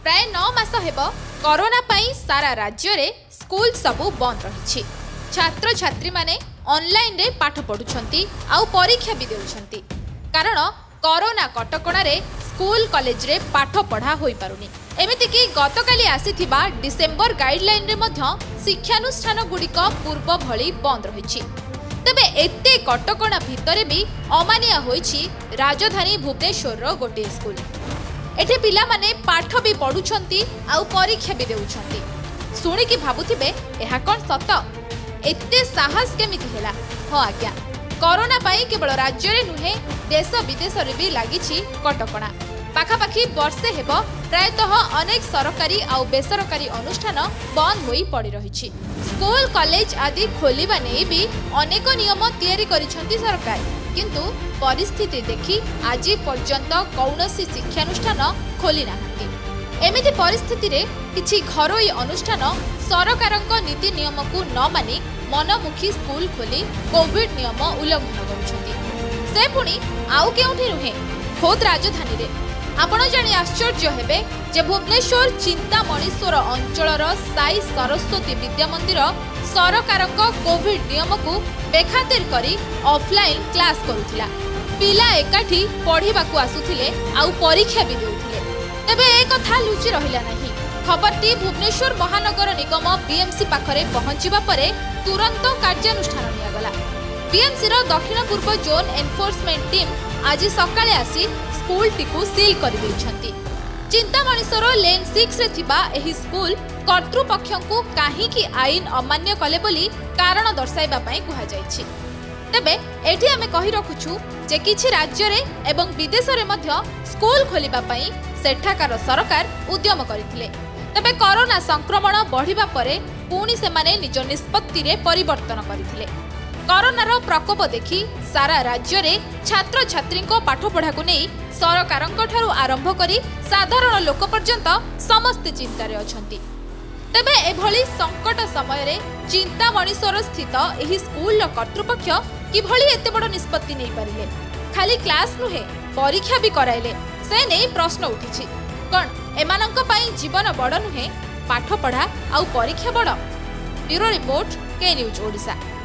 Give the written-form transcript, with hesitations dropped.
प्राय 9 मास हेब कोरोना पाई सारा राज्य रे स्कूल सबू बंद रही। छात्र छात्री माने ऑनलाइन रे पाठ पढ़ुछंती आउ परीक्षा भी देउछंती कारण कोरोना कटकणा रे स्कूल कॉलेज रे पाठ पढ़ा होई पारुनी। एमिति कि गतकाली आसीथिबा डिसेंबर गाइडलाइन रे मध्य शिक्षानुष्ठान गुड़िक पूर्व भली बंद रही। तेबे एते कटकणा भितरे भी अमानिया होईछि राजधानी भुवनेश्वर रो गोटे स्कूल। एठे पिला माने पाठ भी पढ़ुछंती आउ परीक्षा भी देउछंती। सुनी कि भाबुथिबे एहा कोन सत एते साहस केमिति हेला। हां आज्ञा, कोरोना पाई केवल राज्य रे नुहे देश विदेश रे भी लागिछि कटकणा। पाखापाखी वर्षे हेब प्रायतः अनेक सरकारी आउ बेसरकारी अनुष्ठान बंद होई पड़ी रहिछि। स्कूल कॉलेज आदि खोलिबा नै भी अनेक नियम तैयारी करिसंती सरकार, किंतु परिस्थिति देखि आज पर्यंत कौनसी शिक्षानुष्ठान खोली नाहांती। एमिति परिस्थिति रे किछि घरोई अनुष्ठान सरकारक नीति नियम को न मानि मनमुखी स्कूल खोली कोविड नियम उल्लंघन करुछंती। से पुणी आउ केउठी रुहे खोद राजधानी रे। आपण जानि आश्चर्य हेबे जे भुवनेश्वर चिंतामणीश्वर अंचलर साई सरस्वती विद्या मंदिर सरकारक कोविड नियम को बेखातिर करी ऑफलाइन क्लास करुथिला। पिला एकाठी पढ़िबाकू आसुथिले आउ परीक्षा भी देउथिले। तेबे ए कथा लुचि रहिला नाही। खबरटी भुवनेश्वर महानगर निगम बीएमसी पाखरे पहुंचीबा परे तुरंत कार्यानुष्ठान नियागला। बीएमसी रो दक्षिण पूर्व जोन एनफोर्समेंट टीम आज सकाळे आसी स्कूल टिकु सील करि दैछंती। चिंतामणीश्वर लेन 6 रे थिबा एही स्कूल कर्तृपक्षंकु काहे कि आईन अमान्य कले बोली कारण दर्शाइबा पई कुहा जायछि। तेबे एठी आमे कहि रखुछु जे किछि राज्य रे एवं विदेश रे मध्य स्कूल खोलिबा पई सेठाकार सरकार उद्यम करिथिले। तेबे कोरोना संक्रमण बढ़िबा परे पुणी सेमाने निज निष्पत्ति रे परिवर्तन करिथिले। कोरोनार प्रकोप देखि सारा राज्य रे छात्र छात्री को पाठ पढ़ा को नहीं सरकारंक ठारू आरंभ करी साधारण लोक पर्यंत समस्त चिंतारे अछंती। तेबे एभली संकट समय रे चिंतामणीश्वर स्थित एही स्कूल कर्तृपक्ष किभली एते बड़ निष्पत्ति नै पारिले। खाली क्लास नुहे परीक्षा भी कराइले, से नहीं प्रश्न उठिछि। कोन एमानंक पई जीवन बड़ नुहे, पाठ पढ़ा आउ परीक्षा बड़? Bureau report, K news Odisha.